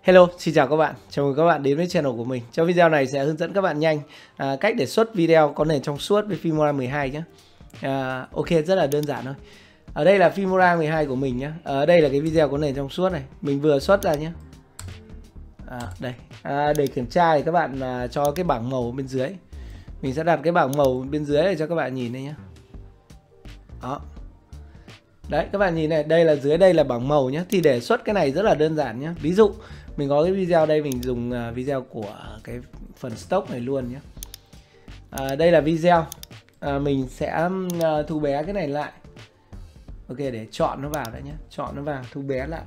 Hello, xin chào các bạn. Chào mừng các bạn đến với channel của mình. Trong video này sẽ hướng dẫn các bạn nhanh cách để xuất video có nền trong suốt với Filmora 12 nhé. Ok, rất là đơn giản thôi. Ở đây là Filmora 12 của mình nhé. Ở đây là cái video có nền trong suốt này. Mình vừa xuất ra nhé. Đây. Để kiểm tra thì các bạn cho cái bảng màu bên dưới. Mình sẽ đặt cái bảng màu bên dưới để cho các bạn nhìn đây nhé. Đó. Đấy, các bạn nhìn này, đây là dưới đây là bảng màu nhé. Thì để xuất cái này rất là đơn giản nhé. Ví dụ mình có cái video đây, mình dùng video của cái phần stock này luôn nhé. Đây là video. Mình sẽ thu bé cái này lại. Ok, để chọn nó vào đấy nhé. Chọn nó vào, thu bé lại.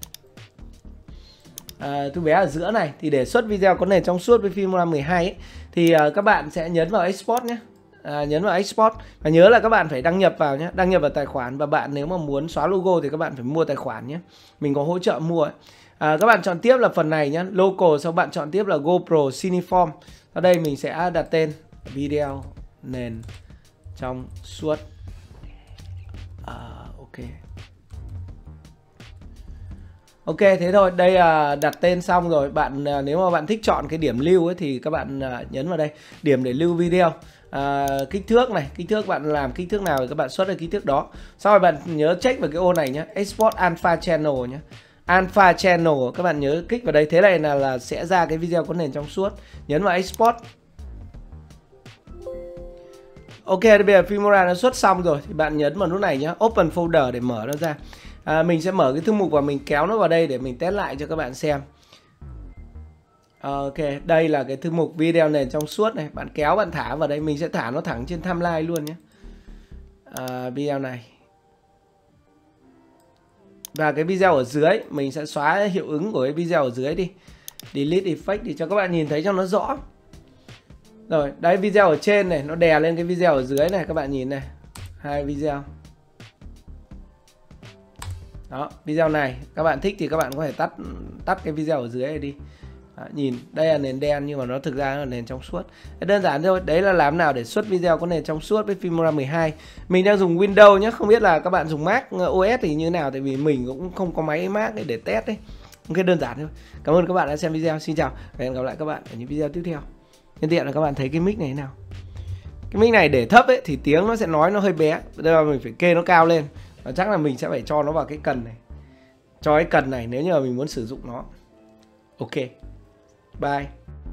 Thu bé ở giữa này. Thì để xuất video có nền trong suốt với Filmora 12 ấy, thì các bạn sẽ nhấn vào Export nhé. Nhấn vào Export và nhớ là các bạn phải đăng nhập vào nhé, đăng nhập vào tài khoản. Và bạn nếu mà muốn xóa logo thì các bạn phải mua tài khoản nhé, mình có hỗ trợ mua ấy. Các bạn chọn tiếp là phần này nhé, local, sau bạn chọn tiếp là GoPro Cineform. Ở đây mình sẽ đặt tên video nền trong suốt. Ok, thế thôi, đây là đặt tên xong rồi. Bạn nếu mà bạn thích chọn cái điểm lưu ấy thì các bạn nhấn vào đây, điểm để lưu video. Kích thước này, kích thước bạn làm kích thước nào thì các bạn xuất ra kích thước đó. Sau rồi bạn nhớ check vào cái ô này nhé, Export Alpha Channel nhé. Alpha Channel, các bạn nhớ kích vào đây, thế này là sẽ ra cái video có nền trong suốt. Nhấn vào Export. Ok, bây giờ Filmora nó xuất xong rồi thì bạn nhấn vào nút này nhé, Open Folder để mở nó ra. Mình sẽ mở cái thư mục và mình kéo nó vào đây để mình test lại cho các bạn xem. Ok, đây là cái thư mục video nền trong suốt này. Bạn kéo bạn thả vào đây, mình sẽ thả nó thẳng trên timeline luôn nhé. Video này. Và cái video ở dưới, mình sẽ xóa hiệu ứng của cái video ở dưới đi. Delete effect để cho các bạn nhìn thấy cho nó rõ. Rồi, đấy video ở trên này, nó đè lên cái video ở dưới này, các bạn nhìn này. Hai video. Đó, video này các bạn thích thì các bạn có thể tắt cái video ở dưới này đi. Nhìn, đây là nền đen nhưng mà nó thực ra là nền trong suốt. Đơn giản thôi, đấy là làm nào để xuất video có nền trong suốt với Filmora 12. Mình đang dùng Windows nhé, không biết là các bạn dùng Mac OS thì như nào, tại vì mình cũng không có máy Mac để test đấy. Ok, đơn giản thôi. Cảm ơn các bạn đã xem video, xin chào và hẹn gặp lại các bạn ở những video tiếp theo. Nhân tiện là các bạn thấy cái mic này thế nào. Cái mic này để thấp ấy thì tiếng nó sẽ nói nó hơi bé, đây là mình phải kê nó cao lên. Và chắc là mình sẽ phải cho nó vào cái cần này, cho cái cần này nếu như mà mình muốn sử dụng nó. Ok, bye.